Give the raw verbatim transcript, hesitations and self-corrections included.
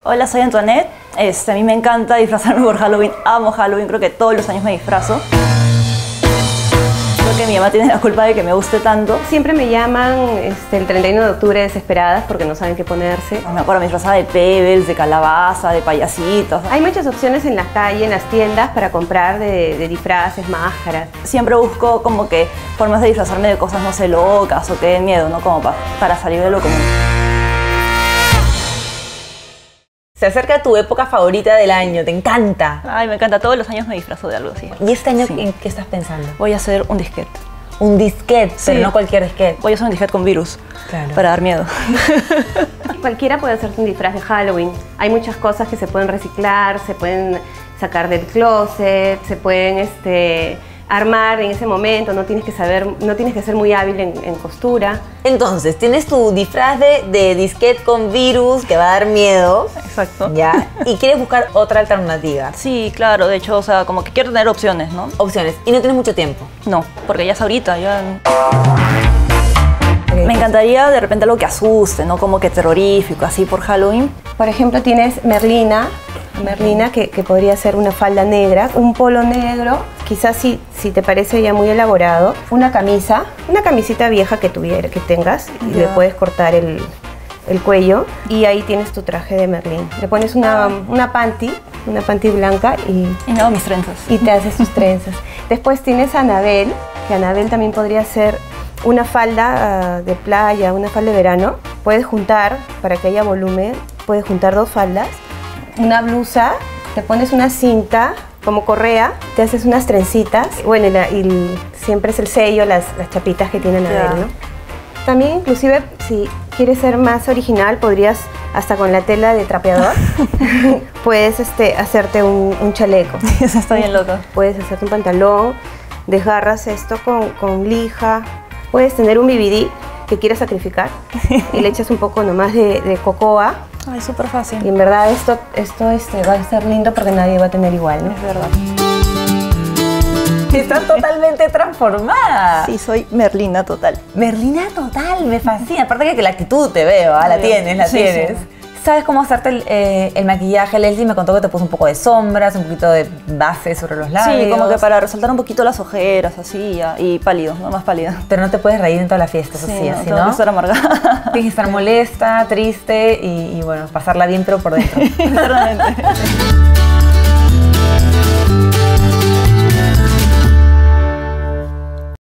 Hola, soy Antoinette. Este, a mí me encanta disfrazarme por Halloween. Amo Halloween, creo que todos los años me disfrazo. Creo que mi mamá tiene la culpa de que me guste tanto. Siempre me llaman este, el treinta y uno de octubre desesperadas porque no saben qué ponerse. Me acuerdo, me disfrazaba de pebbles, de calabaza, de payasitos. Hay muchas opciones en la calle, en las tiendas, para comprar de, de disfraces, máscaras. Siempre busco como que formas de disfrazarme de cosas, no sé, locas o que den miedo, ¿no? Como pa, para salir de lo común. Se acerca tu época favorita del año, te encanta. Ay, me encanta, todos los años me disfrazo de algo así. ¿Y este año sí. en qué estás pensando? Voy a hacer un disquete. Un disquete, Sí. pero no cualquier disquete. Voy a hacer un disquete con virus, Claro. para dar miedo. Cualquiera puede hacerse un disfraz de Halloween. Hay muchas cosas que se pueden reciclar, se pueden sacar del closet, se pueden este, armar en ese momento. No tienes que saber, no tienes que ser muy hábil en, en costura. Entonces, tienes tu disfraz de, de disquete con virus que va a dar miedo. Exacto. Ya. Y quieres buscar otra alternativa. Sí, claro, de hecho, o sea, como que quiero tener opciones, ¿no? Opciones. Y no tienes mucho tiempo. No, porque ya es ahorita, ya... Me encantaría de repente algo que asuste, ¿no? Como que terrorífico, así por Halloween. Por ejemplo, tienes Merlina, Merlina que, que podría ser una falda negra, un polo negro, quizás si, si te parece ya muy elaborado, una camisa, una camisita vieja que tuviera, que tengas, y Ya. le puedes cortar el, el cuello y ahí tienes tu traje de Merlín. Le pones una, una panty, una panty blanca y, Y me hago mis trenzas. y te haces tus trenzas. Después tienes a Anabel, que Anabel también podría ser una falda uh, de playa, una falda de verano. Puedes juntar, para que haya volumen, puedes juntar dos faldas, una blusa, te pones una cinta como correa, te haces unas trencitas, bueno, y, la, y siempre es el sello, las, las chapitas que tiene Anabel, Ya. ¿no? También, inclusive, si quieres ser más original, podrías, hasta con la tela de trapeador, puedes este, hacerte un, un chaleco. Eso está bien loco. Puedes hacerte un pantalón, desgarras esto con, con lija, puedes tener un B B D que quieras sacrificar y le echas un poco nomás de, de cocoa Ay, súper fácil. y en verdad esto, esto este, va a ser lindo porque nadie va a tener igual, ¿no? Es verdad. Estás totalmente transformada. Sí, soy Merlina total. Merlina total, me fascina. Aparte que la actitud te veo, ¿ah? La Obvio. tienes, la Sí, tienes. sí. ¿Sabes cómo hacerte el, eh, el maquillaje? Leslie me contó que te puso un poco de sombras, un poquito de base sobre los labios. Sí, como que para resaltar un poquito las ojeras, así, ya, y pálido, no más pálido. Pero no te puedes reír en todas las fiestas, Sí, así, no, así, tengo ¿no? que estar amargada. Tienes que estar molesta, triste y, y bueno, pasarla bien, pero por dentro. Internamente.